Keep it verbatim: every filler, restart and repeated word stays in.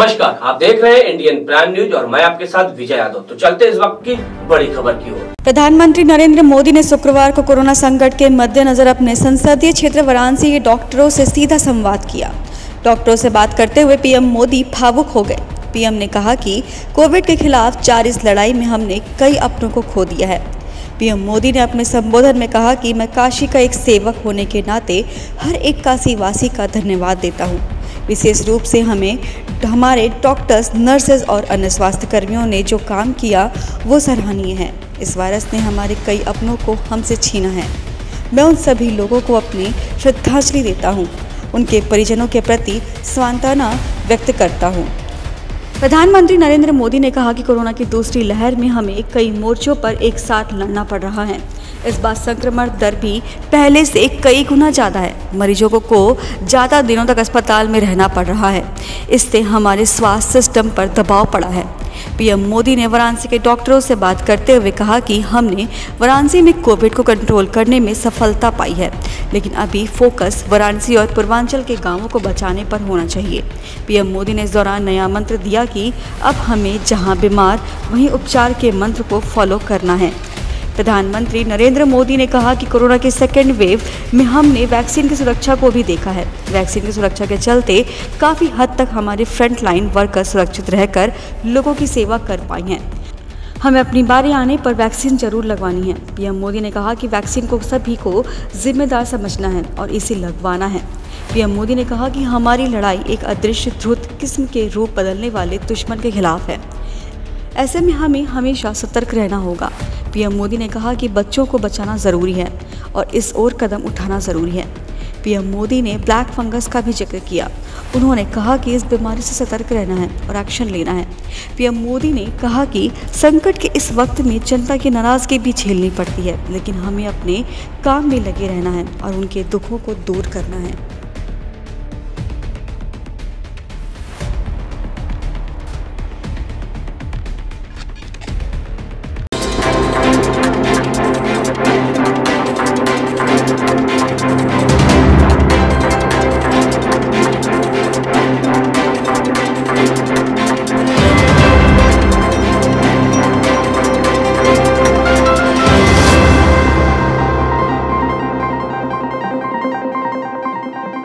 नमस्कार, आप देख रहे हैं इंडियन प्राइम न्यूज और मैं आपके साथ विजय यादव। तो चलते इस वक्त की बड़ी खबर की ओर। प्रधानमंत्री नरेंद्र मोदी ने शुक्रवार को कोरोना संकट के मद्देनजर अपने संसदीय क्षेत्र वाराणसी के डॉक्टरों से सीधा संवाद किया। डॉक्टरों से बात करते हुए पीएम मोदी भावुक हो गए। पीएम ने कहा कि कोविड के खिलाफ जारी इस लड़ाई में हमने कई अपनों को खो दिया है। पीएम मोदी ने अपने संबोधन में कहा कि मैं काशी का एक सेवक होने के नाते हर एक काशीवासी का धन्यवाद देता हूँ। विशेष रूप से हमें हमारे डॉक्टर्स, नर्सेज और अन्य स्वास्थ्य कर्मियों ने जो काम किया वो सराहनीय है। इस वायरस ने हमारे कई अपनों को हमसे छीना है। मैं उन सभी लोगों को अपनी श्रद्धांजलि देता हूँ, उनके परिजनों के प्रति सांत्वना व्यक्त करता हूँ। प्रधानमंत्री नरेंद्र मोदी ने कहा कि कोरोना की दूसरी लहर में हमें कई मोर्चों पर एक साथ लड़ना पड़ रहा है। इस बार संक्रमण दर भी पहले से कई गुना ज़्यादा है। मरीजों को ज़्यादा दिनों तक अस्पताल में रहना पड़ रहा है। इससे हमारे स्वास्थ्य सिस्टम पर दबाव पड़ा है। पीएम मोदी ने वाराणसी के डॉक्टरों से बात करते हुए कहा कि हमने वाराणसी में कोविड को कंट्रोल करने में सफलता पाई है, लेकिन अभी फोकस वाराणसी और पूर्वांचल के गांवों को बचाने पर होना चाहिए। पीएम मोदी ने इस दौरान नया मंत्र दिया कि अब हमें जहां बीमार वहीं उपचार के मंत्र को फॉलो करना है। प्रधानमंत्री नरेंद्र मोदी ने कहा कि कोरोना के सेकेंड वेव में हमने वैक्सीन की सुरक्षा को भी देखा है। वैक्सीन की सुरक्षा के चलते काफ़ी हद तक हमारे फ्रंट लाइन वर्कर सुरक्षित रहकर लोगों की सेवा कर पाई हैं। हमें अपनी बारी आने पर वैक्सीन जरूर लगवानी है। पीएम मोदी ने कहा कि वैक्सीन को सभी को जिम्मेदार समझना है और इसे लगवाना है। पीएम मोदी ने कहा कि हमारी लड़ाई एक अदृश्य ध्रुत किस्म के रूप बदलने वाले दुश्मन के खिलाफ है। ऐसे में हमें हमेशा सतर्क रहना होगा। पीएम मोदी ने कहा कि बच्चों को बचाना ज़रूरी है और इस ओर कदम उठाना ज़रूरी है। पीएम मोदी ने ब्लैक फंगस का भी जिक्र किया। उन्होंने कहा कि इस बीमारी से सतर्क रहना है और एक्शन लेना है। पीएम मोदी ने कहा कि संकट के इस वक्त में जनता की नाराज़गी भी झेलनी पड़ती है, लेकिन हमें अपने काम में लगे रहना है और उनके दुखों को दूर करना है।